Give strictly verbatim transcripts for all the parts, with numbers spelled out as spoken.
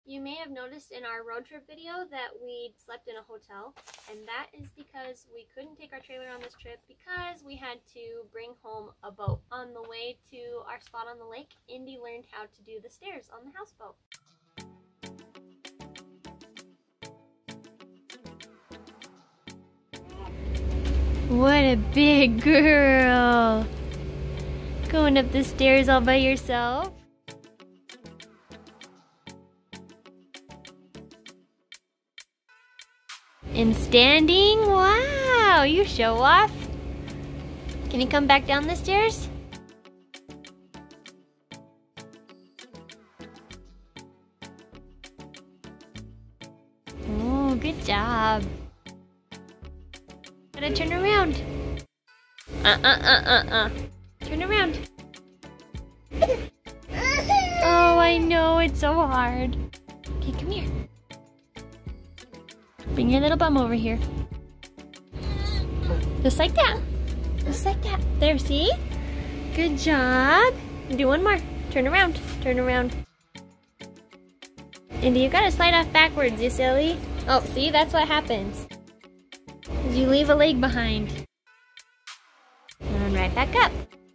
You may have noticed in our road trip video that we slept in a hotel, and that is because we couldn't take our trailer on this trip because we had to bring home a boat. On the way to our spot on the lake, Indy learned how to do the stairs on the houseboat. What a big girl! Going up the stairs all by yourself? And standing? Wow, you show off. Can you come back down the stairs? Oh, good job. Gotta turn around. Uh-uh-uh-uh-uh. Turn around. Oh, I know, it's so hard. Okay, come here. Bring your little bum over here. Just like that. Just like that. There, see? Good job. Do one more. Turn around. Turn around. Indy, you gotta slide off backwards, you silly. Oh, see? That's what happens. You leave a leg behind. And right back up.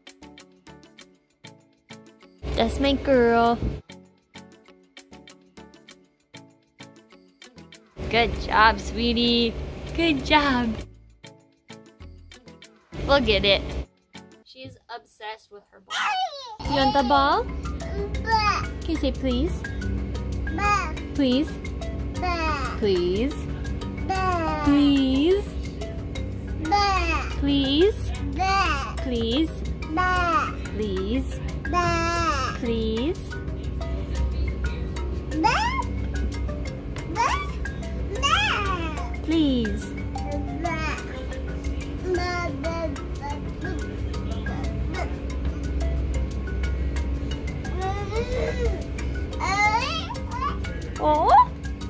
That's my girl. Good job, sweetie. Good job. We'll get it. She's obsessed with her ball. You want the ball? Can you say please? Please? Please? Please? Please? Please? Please? Please? Please. Oh?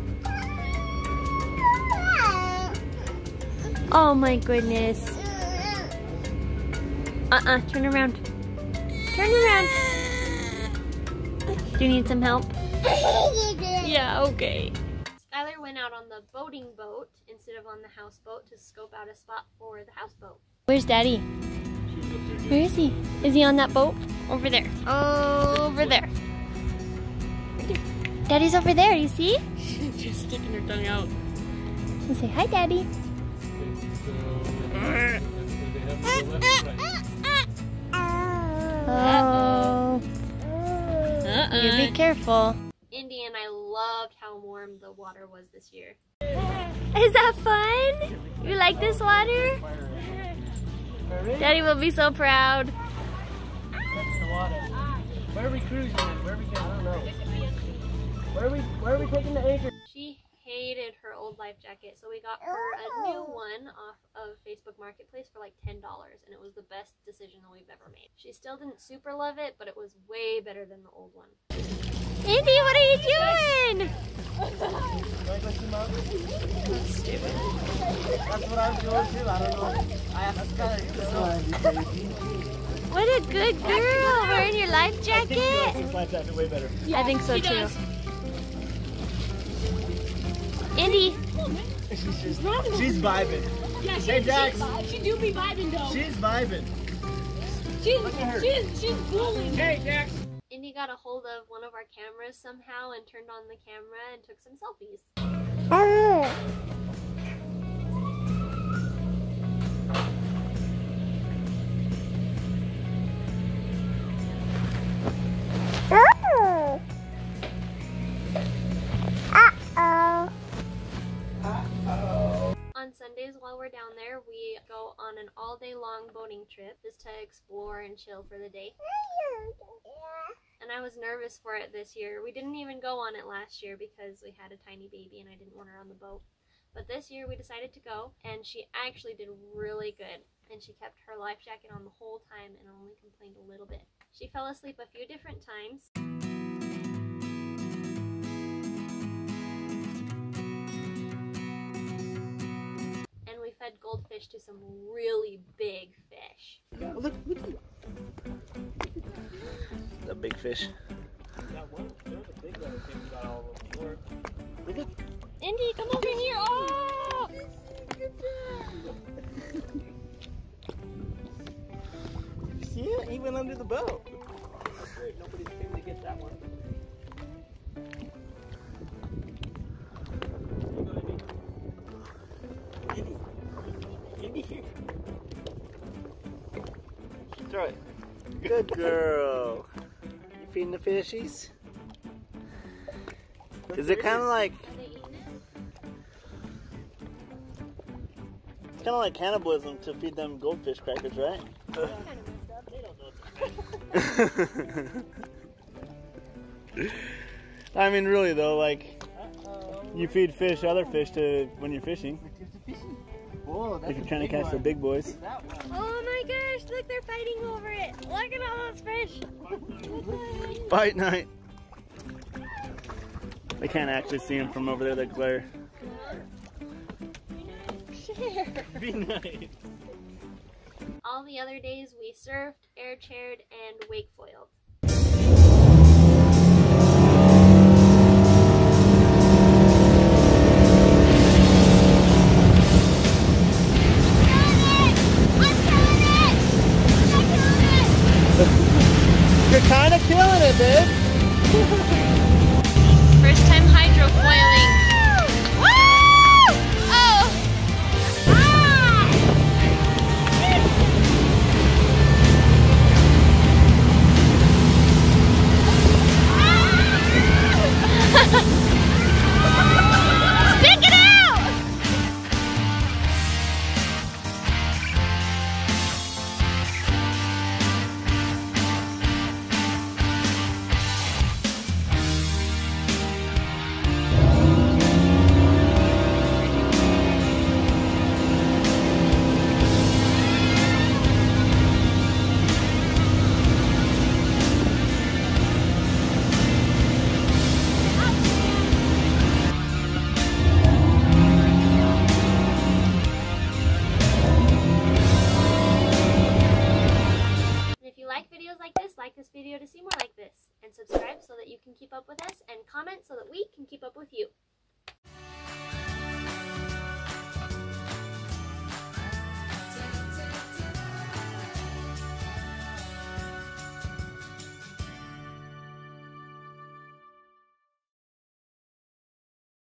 Oh my goodness. Uh-uh, turn around. Turn around. Do you need some help? Yeah, okay. Schylar went out on the boating boat instead of on the houseboat to scope out a spot for the houseboat. Where's Daddy? Where is he? Is he on that boat? Over there. Oh, over there. Daddy's over there, you see? She's just sticking her tongue out. You say hi, Daddy. Uh-oh. Uh-uh. You be careful. Indy and I loved how warm the water was this year. Is that fun? You like this water? Daddy will be so proud. Where are we cruising? Where are we going? I don't know. Where are we, where are we taking the anchor? She hated her old life jacket, so we got her a new one off of Facebook Marketplace for like ten dollars, and it was the best decision that we've ever made. She still didn't super love it, but it was way better than the old one. Indy, what are you doing? That's stupid. That's what I was doing too. I don't know. I asked Schylar. What a good girl! Wearing your life jacket? I think she likes this life jacket way better. Yeah, I think so too. Does. Indy. She's just, she's vibing. Yeah, she, Hey, Dax. she, she do be vibing though. She's vibing. She's, Look at her. she's, she's fooling. Hey, Dax. Indy got a hold of one of our cameras somehow and turned on the camera and took some selfies. On Sundays while we're down there, we go on an all-day-long boating trip just to explore and chill for the day. And I was nervous for it this year. We didn't even go on it last year because we had a tiny baby and I didn't want her on the boat. But this year we decided to go, and she actually did really good. And she kept her life jacket on the whole time and only complained a little bit. She fell asleep a few different times. And we fed goldfish to some really big fish. Oh, look, look. The big fish. That one, there was a big one that came out all over. Look at Indy, come over here. Oh! see it? He went under the boat. That's weird. Nobody's came to get that one. Indy. Indy here. Throw it. Good girl. You feeding the fishies? Is it kind of like Are they eating it? it's kind of like cannibalism to feed them goldfish crackers, right? Kind of messed up. They don't know it's I mean, really though, like Uh-oh. you feed fish other fish to when you're fishing. Whoa, that's If you're a trying to big catch one. the big boys. That one. Oh my gosh, look, they're fighting over it. Look at all those fish. Fight night. They can't actually see them from over there. They glare. Be nice. All the other days we surfed, air chaired, and wake foiled. You're kind of killing it, babe. First time hydrofoiling. Woo! Oh! Stick it out! like this video to see more like this, and subscribe so that you can keep up with us, and comment so that we can keep up with you.